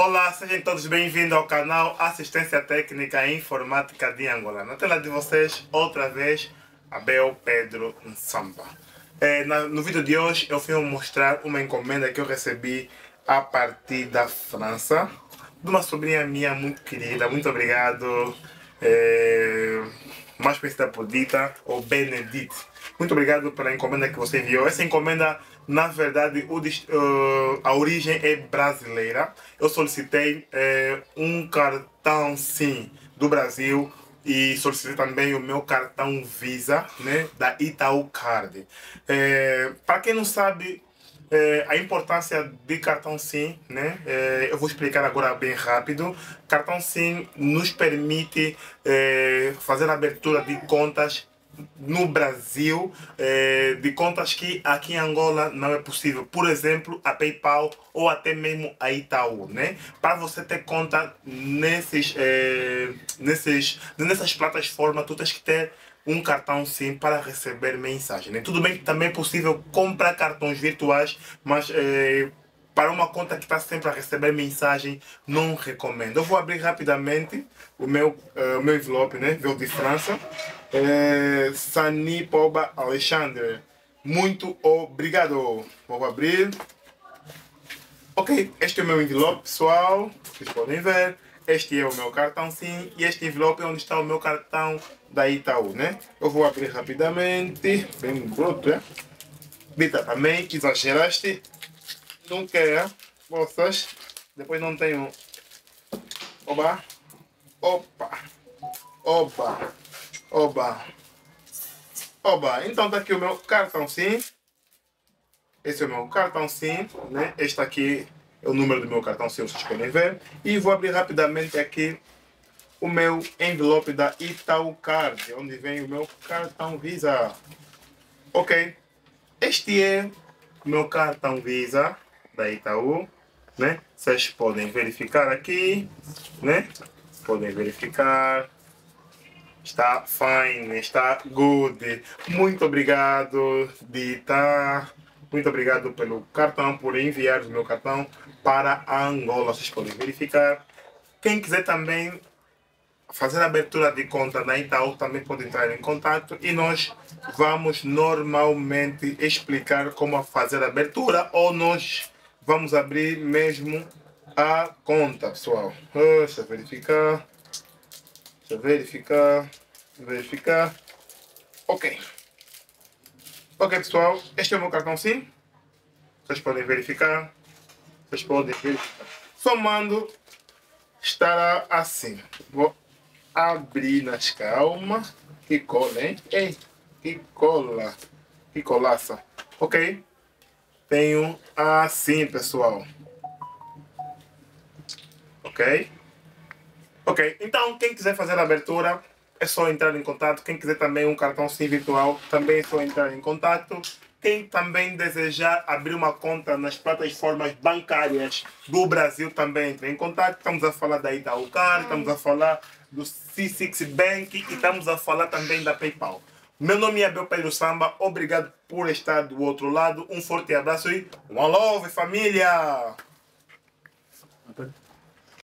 Olá, sejam todos bem-vindos ao canal Assistência Técnica e Informática de Angola. Na tela de vocês, outra vez, Abel Pedro Nsamba. No vídeo de hoje, eu vim mostrar uma encomenda que eu recebi a partir da França, de uma sobrinha minha muito querida. Muito obrigado, mais conhecida por Dita, ou Benedite. Muito obrigado pela encomenda que você enviou. Essa encomenda, na verdade, a origem é brasileira. Eu solicitei um cartão SIM do Brasil e solicitei também o meu cartão Visa, né, da Itaú Card. Para quem não sabe a importância de cartão SIM, né, eu vou explicar agora bem rápido. Cartão SIM nos permite fazer a abertura de contas no Brasil, de contas que aqui em Angola não é possível. Por exemplo, a PayPal ou até mesmo a Itaú, né? Para você ter conta nessas plataformas, tu tens que ter um cartão SIM para receber mensagem, né? Tudo bem que também é possível comprar cartões virtuais, mas para uma conta que está sempre a receber mensagem, não recomendo. Eu vou abrir rapidamente o meu envelope, né? Veio de França. Sani Poba Alexandre, muito obrigado. Vou abrir. Ok, este é o meu envelope, pessoal. Vocês podem ver. Este é o meu cartão SIM e este envelope é onde está o meu cartão da Itaú, né? Eu vou abrir rapidamente. Bem bruto, né? Dita também, que exageraste. Não quer, moças. Depois não tenho. Oba. Opa. Oba. Oba. Oba. Então tá aqui o meu cartão SIM. Esse é o meu cartão SIM, né? Este aqui é o número do meu cartão SIM, vocês podem ver. E vou abrir rapidamente aqui o meu envelope da Itaú Card, onde vem o meu cartão Visa. Ok. Este é o meu cartão Visa da Itaú, né? Vocês podem verificar aqui, né? Podem verificar. Está fine, está good. Muito obrigado, Dita. Muito obrigado pelo cartão, por enviar o meu cartão para a Angola. Vocês podem verificar. Quem quiser também fazer a abertura de conta na Itaú também pode entrar em contato e nós vamos normalmente explicar como fazer a abertura ou nós vamos abrir mesmo a conta, pessoal. Deixa eu verificar. Verificar. Ok. Ok, pessoal. Este é o meu cartão SIM. Vocês podem verificar. Somando, estará assim. Vou abrir nas calmas. Que cola, hein? Ei, que cola. Que colaça. Ok. Tenho assim, pessoal. Ok. Ok, então quem quiser fazer a abertura é só entrar em contato. Quem quiser também um cartão SIM virtual também é só entrar em contato. Quem também desejar abrir uma conta nas plataformas bancárias do Brasil também entra em contato. Estamos a falar da Itaú Card, estamos a falar do C6 Bank e estamos a falar também da PayPal. Meu nome é Abel Pedro Nsamba, obrigado por estar do outro lado. Um forte abraço e one love, família!